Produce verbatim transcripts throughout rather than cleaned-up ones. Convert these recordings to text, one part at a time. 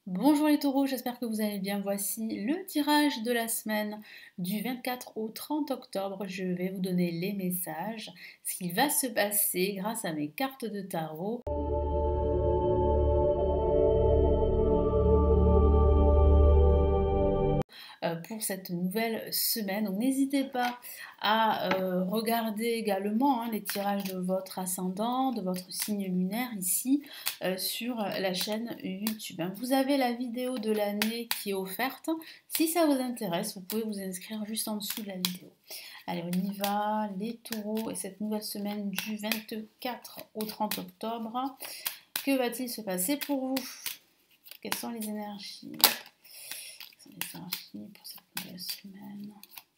Bonjour les taureaux, j'espère que vous allez bien. Voici le tirage de la semaine du vingt-quatre au trente octobre. Je vais vous donner les messages, ce qui va se passer grâce à mes cartes de tarot. Pour cette nouvelle semaine. Donc n'hésitez pas à euh, regarder également hein, les tirages de votre ascendant, de votre signe lunaire ici euh, sur la chaîne YouTube. Vous avez la vidéo de l'année qui est offerte. Si ça vous intéresse, vous pouvez vous inscrire juste en dessous de la vidéo. Allez, on y va, les taureaux et cette nouvelle semaine du vingt-quatre au trente octobre. Que va-t-il se passer pour vous? Quelles sont les énergies? Les énergies pour cette nouvelle semaine.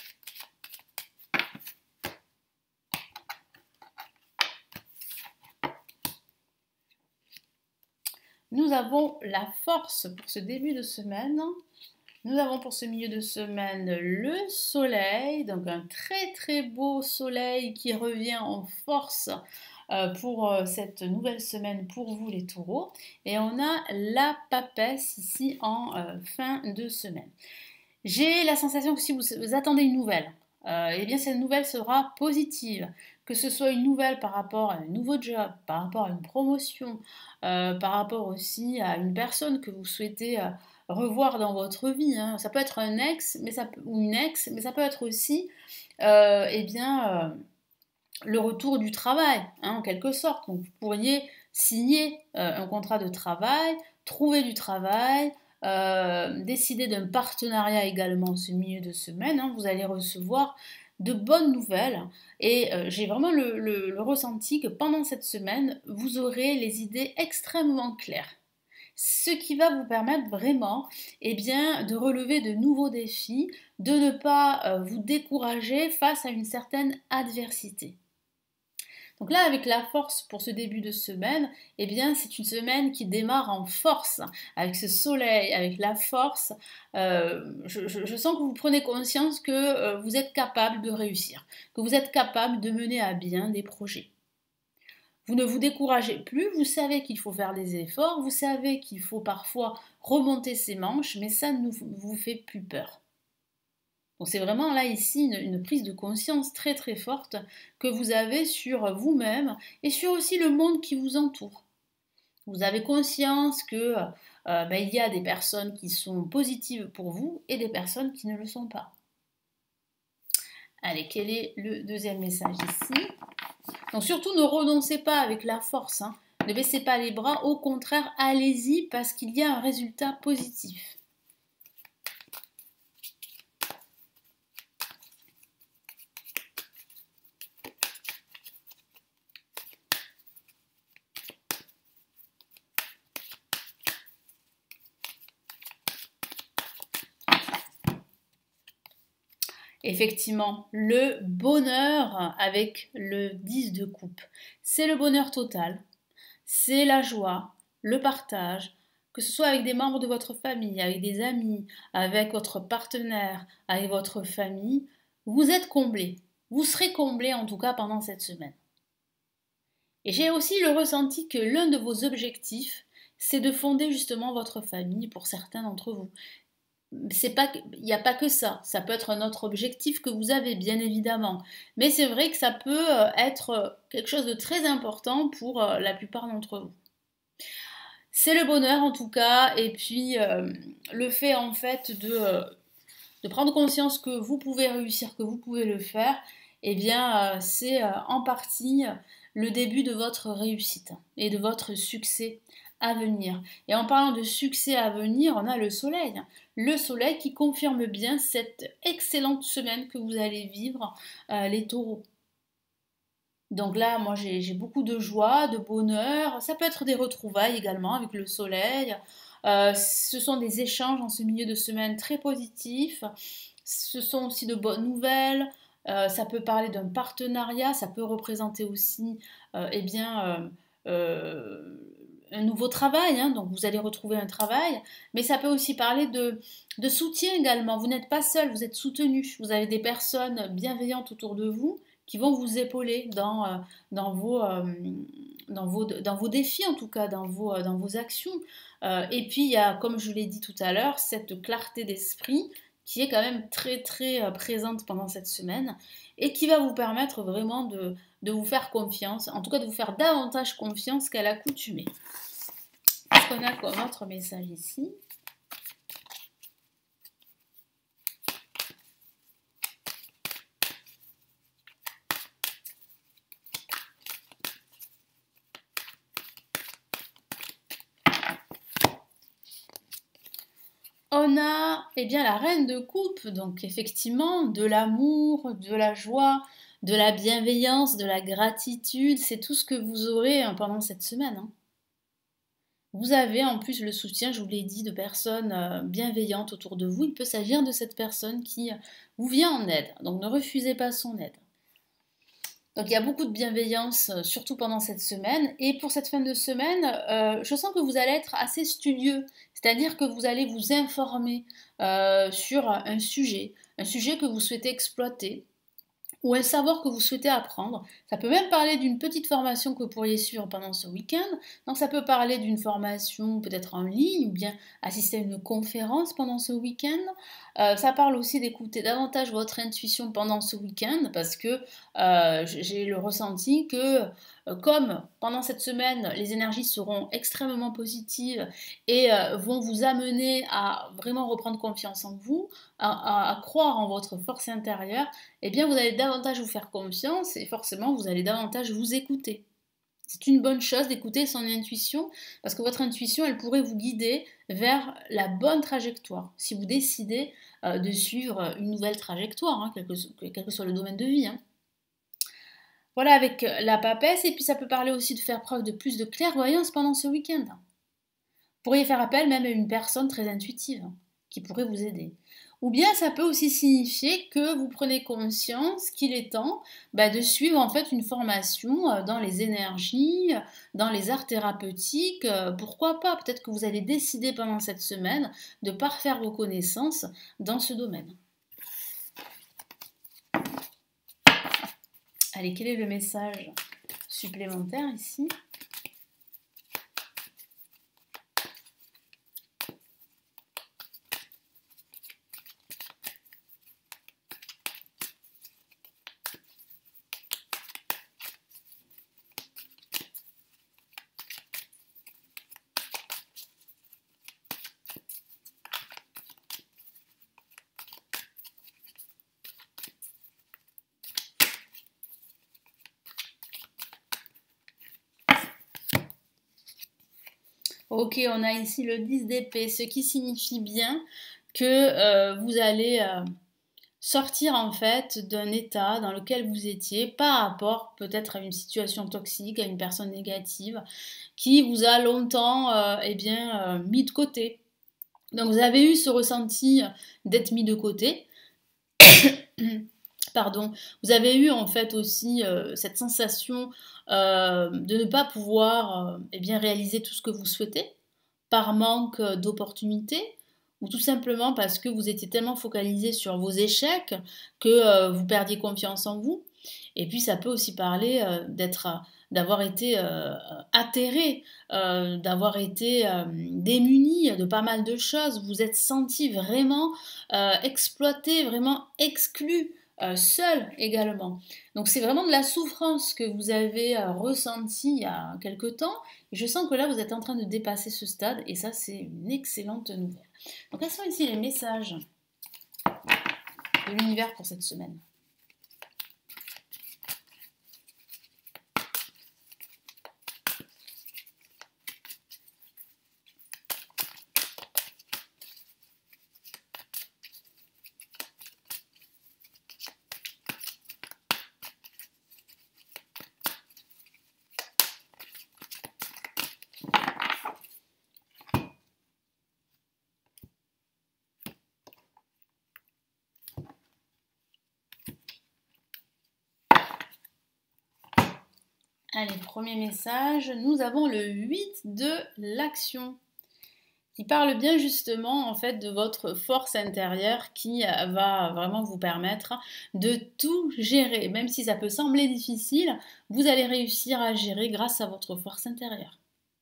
Nous avons la force pour ce début de semaine. Nous avons pour ce milieu de semaine le soleil, donc un très très beau soleil qui revient en force pour cette nouvelle semaine pour vous les taureaux. Et on a la papesse ici en fin de semaine. J'ai la sensation que si vous, vous attendez une nouvelle, euh, eh bien cette nouvelle sera positive. Que ce soit une nouvelle par rapport à un nouveau job, par rapport à une promotion, euh, par rapport aussi à une personne que vous souhaitez euh, revoir dans votre vie. Hein. Ça peut être un ex mais ça peut, ou une ex, mais ça peut être aussi euh, eh bien, euh, le retour du travail, hein, en quelque sorte. Donc vous pourriez signer euh, un contrat de travail, trouver du travail, euh, décider d'un partenariat également ce milieu de semaine. Hein, vous allez recevoir de bonnes nouvelles et euh, j'ai vraiment le, le, le ressenti que pendant cette semaine, vous aurez les idées extrêmement claires. Ce qui va vous permettre vraiment eh bien, de relever de nouveaux défis, de ne pas euh, vous décourager face à une certaine adversité. Donc là, avec la force pour ce début de semaine, eh bien, c'est une semaine qui démarre en force, avec ce soleil, avec la force. Euh, je, je, je sens que vous prenez conscience que euh, vous êtes capable de réussir, que vous êtes capable de mener à bien des projets. Vous ne vous découragez plus, vous savez qu'il faut faire des efforts, vous savez qu'il faut parfois remonter ses manches, mais ça ne vous fait plus peur. Donc c'est vraiment là ici une, une prise de conscience très très forte que vous avez sur vous-même et sur aussi le monde qui vous entoure. Vous avez conscience que euh, ben, il y a des personnes qui sont positives pour vous et des personnes qui ne le sont pas. Allez, quel est le deuxième message ici? Donc surtout ne renoncez pas avec la force, hein. Ne baissez pas les bras, au contraire allez-y parce qu'il y a un résultat positif. Effectivement, le bonheur avec le dix de coupe, c'est le bonheur total, c'est la joie, le partage, que ce soit avec des membres de votre famille, avec des amis, avec votre partenaire, avec votre famille, vous êtes comblé, vous serez comblé en tout cas pendant cette semaine. Et j'ai aussi le ressenti que l'un de vos objectifs, c'est de fonder justement votre famille pour certains d'entre vous. C'est pas, il n'y a pas que ça. Ça peut être un autre objectif que vous avez, bien évidemment. Mais c'est vrai que ça peut être quelque chose de très important pour la plupart d'entre vous. C'est le bonheur en tout cas, et puis euh, le fait en fait de, euh, de prendre conscience que vous pouvez réussir, que vous pouvez le faire, eh bien euh, c'est euh, en partie le début de votre réussite et de votre succès à venir. Et en parlant de succès à venir, on a le soleil. Le soleil qui confirme bien cette excellente semaine que vous allez vivre, euh, les taureaux. Donc là, moi j'ai beaucoup de joie, de bonheur. Ça peut être des retrouvailles également avec le soleil. Euh, ce sont des échanges en ce milieu de semaine très positifs. Ce sont aussi de bonnes nouvelles. Euh, ça peut parler d'un partenariat. Ça peut représenter aussi euh, eh bien, euh, euh, un nouveau travail. Hein, donc vous allez retrouver un travail. Mais ça peut aussi parler de, de soutien également. Vous n'êtes pas seul, vous êtes soutenu. Vous avez des personnes bienveillantes autour de vous qui vont vous épauler dans, euh, dans, vos, euh, dans vos, dans vos défis en tout cas, dans vos, dans vos actions. Euh, et puis il y a, comme je l'ai dit tout à l'heure, cette clarté d'esprit qui est quand même très très euh, présente pendant cette semaine et qui va vous permettre vraiment de, de vous faire confiance, en tout cas de vous faire davantage confiance qu'à l'accoutumée. Qu'est-ce qu'on a comme autre message ici ? On a eh bien, la reine de coupe, donc effectivement de l'amour, de la joie, de la bienveillance, de la gratitude, c'est tout ce que vous aurez hein, pendant cette semaine. Hein. Vous avez en plus le soutien, je vous l'ai dit, de personnes euh, bienveillantes autour de vous. Il peut s'agir de cette personne qui vous vient en aide, donc ne refusez pas son aide. Donc il y a beaucoup de bienveillance, euh, surtout pendant cette semaine. Et pour cette fin de semaine, euh, je sens que vous allez être assez studieux, c'est-à-dire que vous allez vous informer euh, sur un sujet, un sujet que vous souhaitez exploiter ou un savoir que vous souhaitez apprendre. Ça peut même parler d'une petite formation que vous pourriez suivre pendant ce week-end. Donc ça peut parler d'une formation peut-être en ligne ou bien assister à une conférence pendant ce week-end. Euh, ça parle aussi d'écouter davantage votre intuition pendant ce week-end parce que euh, j'ai le ressenti que euh, comme pendant cette semaine les énergies seront extrêmement positives et euh, vont vous amener à vraiment reprendre confiance en vous, à, à, à croire en votre force intérieure, eh bien vous allez davantage vous faire confiance et forcément vous allez davantage vous écouter. C'est une bonne chose d'écouter son intuition parce que votre intuition, elle pourrait vous guider vers la bonne trajectoire si vous décidez euh, de suivre une nouvelle trajectoire, hein, quel, que, quel que soit le domaine de vie. Hein. Voilà avec la papesse et puis ça peut parler aussi de faire preuve de plus de clairvoyance pendant ce week-end. Vous pourriez faire appel même à une personne très intuitive hein, qui pourrait vous aider. Ou bien ça peut aussi signifier que vous prenez conscience qu'il est temps bah, de suivre en fait une formation dans les énergies, dans les arts thérapeutiques. Pourquoi pas? Peut-être que vous allez décider pendant cette semaine de parfaire vos connaissances dans ce domaine. Allez, quel est le message supplémentaire ici ? Ok, on a ici le dix d'épée, ce qui signifie bien que euh, vous allez euh, sortir en fait d'un état dans lequel vous étiez par rapport peut-être à une situation toxique, à une personne négative qui vous a longtemps euh, eh bien, euh, mis de côté. Donc vous avez eu ce ressenti d'être mis de côté. Pardon, vous avez eu en fait aussi euh, cette sensation euh, de ne pas pouvoir euh, eh bien, réaliser tout ce que vous souhaitez par manque d'opportunités ou tout simplement parce que vous étiez tellement focalisé sur vos échecs que euh, vous perdiez confiance en vous. Et puis ça peut aussi parler euh, d'être, d'avoir été euh, atterré, euh, d'avoir été euh, démuni de pas mal de choses. Vous êtes senti vraiment euh, exploité, vraiment exclu. Euh, seul également. Donc c'est vraiment de la souffrance que vous avez euh, ressentie il y a quelque temps. Et je sens que là vous êtes en train de dépasser ce stade et ça c'est une excellente nouvelle. Donc quels sont ici les messages de l'univers pour cette semaine ? Allez, premier message, nous avons le huit de l'action Il parle bien justement en fait de votre force intérieure qui euh, va vraiment vous permettre de tout gérer. Même si ça peut sembler difficile, vous allez réussir à gérer grâce à votre force intérieure.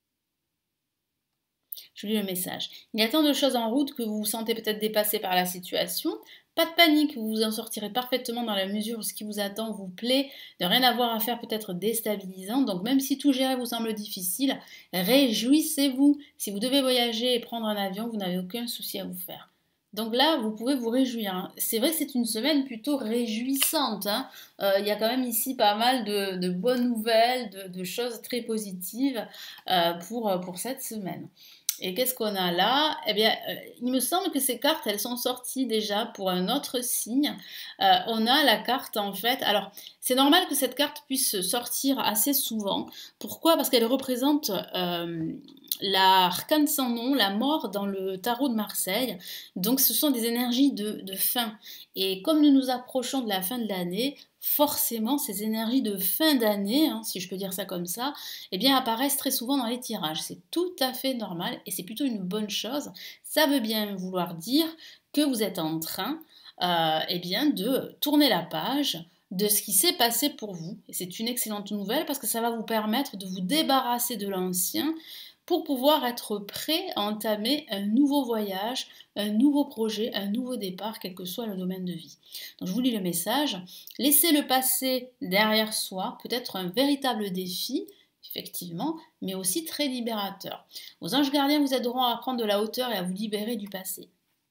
Je lis le message. Il y a tant de choses en route que vous vous sentez peut-être dépassé par la situation. Pas de panique, vous vous en sortirez parfaitement dans la mesure où ce qui vous attend vous plaît, de rien avoir à faire peut-être déstabilisant. Donc même si tout gérer vous semble difficile, réjouissez-vous. Si vous devez voyager et prendre un avion, vous n'avez aucun souci à vous faire. Donc là, vous pouvez vous réjouir, hein. C'est vrai que c'est une semaine plutôt réjouissante, hein. Euh, il y a quand même ici pas mal de, de bonnes nouvelles, de, de choses très positives euh, pour, pour cette semaine. Et qu'est-ce qu'on a là? Eh bien, euh, il me semble que ces cartes, elles sont sorties déjà pour un autre signe. Euh, on a la carte, en fait. Alors, c'est normal que cette carte puisse sortir assez souvent. Pourquoi? Parce qu'elle représente euh, l'arcane sans nom, la mort dans le tarot de Marseille. Donc, ce sont des énergies de, de fin. Et comme nous nous approchons de la fin de l'année, forcément, ces énergies de fin d'année, hein, si je peux dire ça comme ça, eh bien, apparaissent très souvent dans les tirages. C'est tout à fait normal et c'est plutôt une bonne chose. Ça veut bien vouloir dire que vous êtes en train euh, eh bien, de tourner la page de ce qui s'est passé pour vous. Et c'est une excellente nouvelle parce que ça va vous permettre de vous débarrasser de l'ancien pour pouvoir être prêt à entamer un nouveau voyage, un nouveau projet, un nouveau départ, quel que soit le domaine de vie. Donc je vous lis le message. Laissez le passé derrière soi peut être un véritable défi, effectivement, mais aussi très libérateur. Vos anges gardiens vous aideront à prendre de la hauteur et à vous libérer du passé.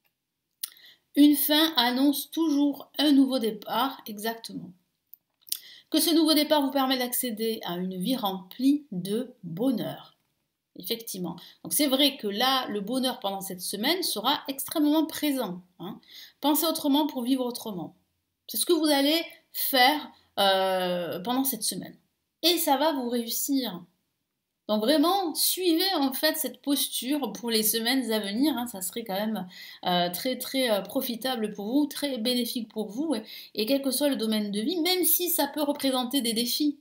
Une fin annonce toujours un nouveau départ, exactement. Que ce nouveau départ vous permet d'accéder à une vie remplie de bonheur. Effectivement. Donc c'est vrai que là, le bonheur pendant cette semaine sera extrêmement présent, hein. Pensez autrement pour vivre autrement. C'est ce que vous allez faire euh, pendant cette semaine. Et ça va vous réussir. Donc vraiment, suivez en fait cette posture pour les semaines à venir, hein. Ça serait quand même euh, très très euh, profitable pour vous, très bénéfique pour vous, et, et quel que soit le domaine de vie, même si ça peut représenter des défis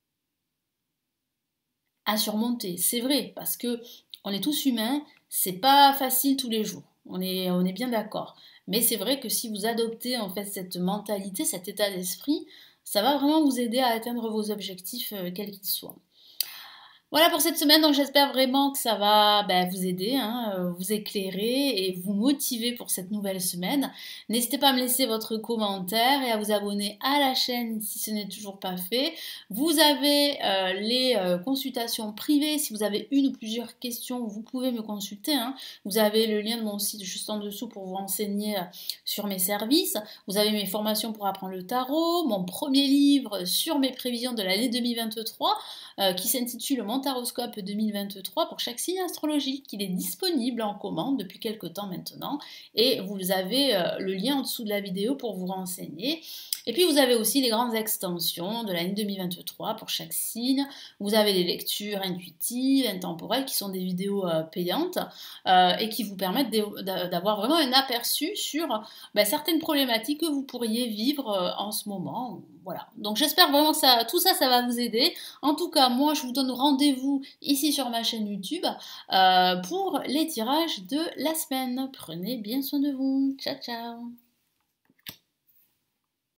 à surmonter. C'est vrai, parce que on est tous humains, c'est pas facile tous les jours. On est, on est bien d'accord. Mais c'est vrai que si vous adoptez en fait cette mentalité, cet état d'esprit, ça va vraiment vous aider à atteindre vos objectifs, euh, quels qu'ils soient. Voilà pour cette semaine, donc j'espère vraiment que ça va ben, vous aider, hein, euh, vous éclairer et vous motiver pour cette nouvelle semaine. N'hésitez pas à me laisser votre commentaire et à vous abonner à la chaîne si ce n'est toujours pas fait. Vous avez euh, les euh, consultations privées. Si vous avez une ou plusieurs questions, vous pouvez me consulter, hein. Vous avez le lien de mon site juste en dessous pour vous renseigner euh, sur mes services. Vous avez mes formations pour apprendre le tarot, mon premier livre sur mes prévisions de l'année deux mille vingt-trois euh, qui s'intitule Mon Taroscope deux mille vingt-trois pour chaque signe astrologique. Il est disponible en commande depuis quelques temps maintenant et vous avez euh, le lien en dessous de la vidéo pour vous renseigner. Et puis vous avez aussi les grandes extensions de l'année deux mille vingt-trois pour chaque signe. Vous avez des lectures intuitives, intemporelles qui sont des vidéos euh, payantes euh, et qui vous permettent d'avoir vraiment un aperçu sur ben, certaines problématiques que vous pourriez vivre euh, en ce moment. Voilà. Donc j'espère vraiment que ça, tout ça, ça va vous aider. En tout cas, moi, je vous donne rendez-vous ici sur ma chaîne YouTube euh, pour les tirages de la semaine. Prenez bien soin de vous. Ciao, ciao.